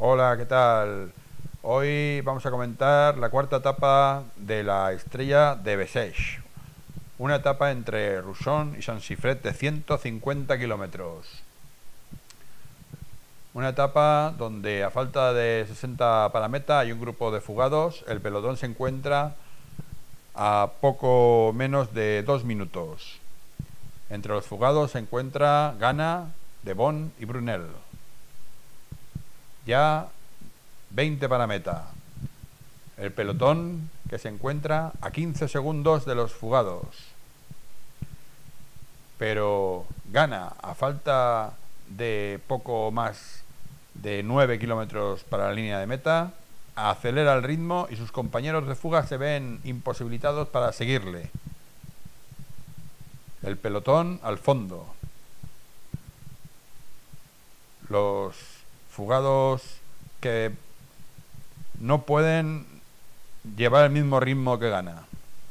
Hola, ¿qué tal? Hoy vamos a comentar la cuarta etapa de la Estrella de Bessèges, una etapa entre Rousson y Saint-Siffred de 150 kilómetros. Una etapa donde a falta de 60 para meta hay un grupo de fugados, el pelotón se encuentra a poco menos de 2 minutos. Entre los fugados se encuentra Ghana, Devon y Brunel. Ya 20 para meta. El pelotón que se encuentra a 15 segundos de los fugados. Pero gana a falta de poco más de 9 kilómetros para la línea de meta, acelera el ritmo y sus compañeros de fuga se ven imposibilitados para seguirle. El pelotón al fondo. Los fugados que no pueden llevar el mismo ritmo que Gana.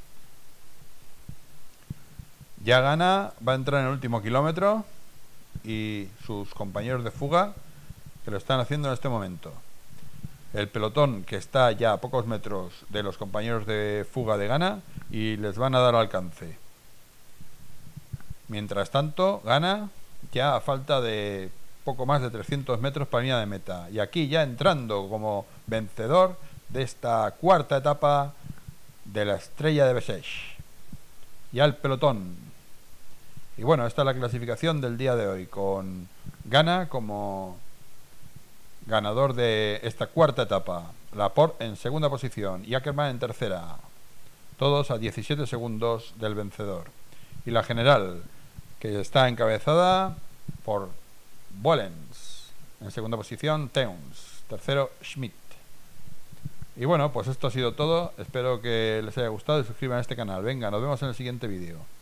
Ya Gana va a entrar en el último kilómetro y sus compañeros de fuga que lo están haciendo en este momento. El pelotón que está ya a pocos metros de los compañeros de fuga de Gana y les van a dar alcance. Mientras tanto, Gana ya a falta de poco más de 300 metros para la línea de meta. Y aquí ya entrando como vencedor de esta cuarta etapa de la Estrella de Bessèges. Ya el pelotón. Y bueno, esta es la clasificación del día de hoy, con Ghana como ganador de esta cuarta etapa, Laporte en segunda posición y Ackermann en tercera, todos a 17 segundos del vencedor. Y la general, que está encabezada por Bollens, en segunda posición Teuns, tercero Schmidt. Y bueno, pues esto ha sido todo, espero que les haya gustado y suscriban a este canal. Venga, nos vemos en el siguiente vídeo.